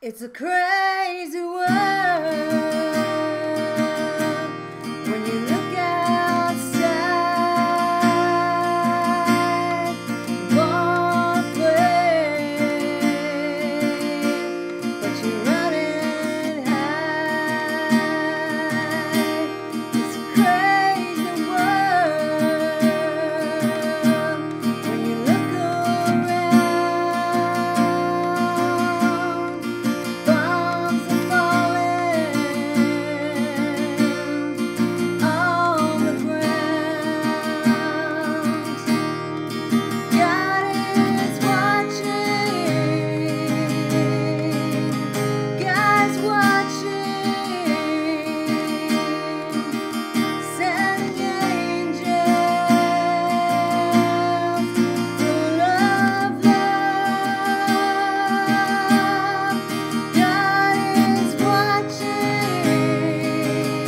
It's a crazy world when you look outside. One way, but you run and hide. It's a crazy world when you look around. Bombs are falling on the ground. God is watching. God's watching. Sending angels full of love. God is watching.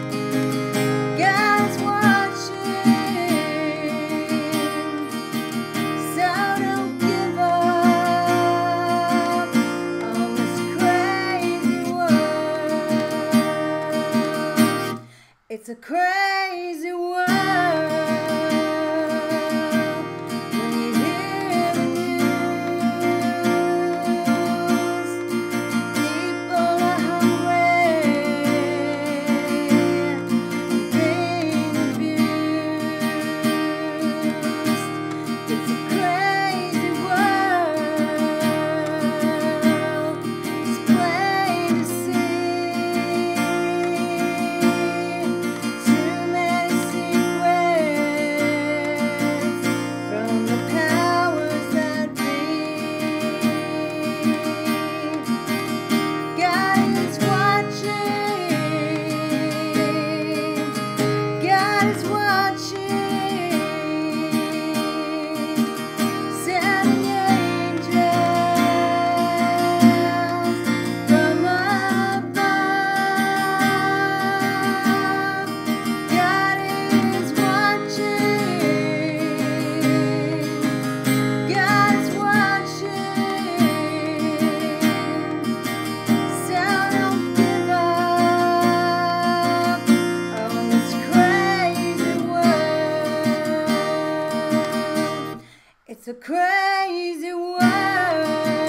God's watching. So don't give up on this crazy world. It's a crazy world when you hear the news. People are hungry and being abused. It's a crazy world. It's plain to see. Too many secrets from the powers that be. God is watching. God is watching. Sending angels from above. God is watching. God is watching. So don't give up on this crazy world. It's a crazy world.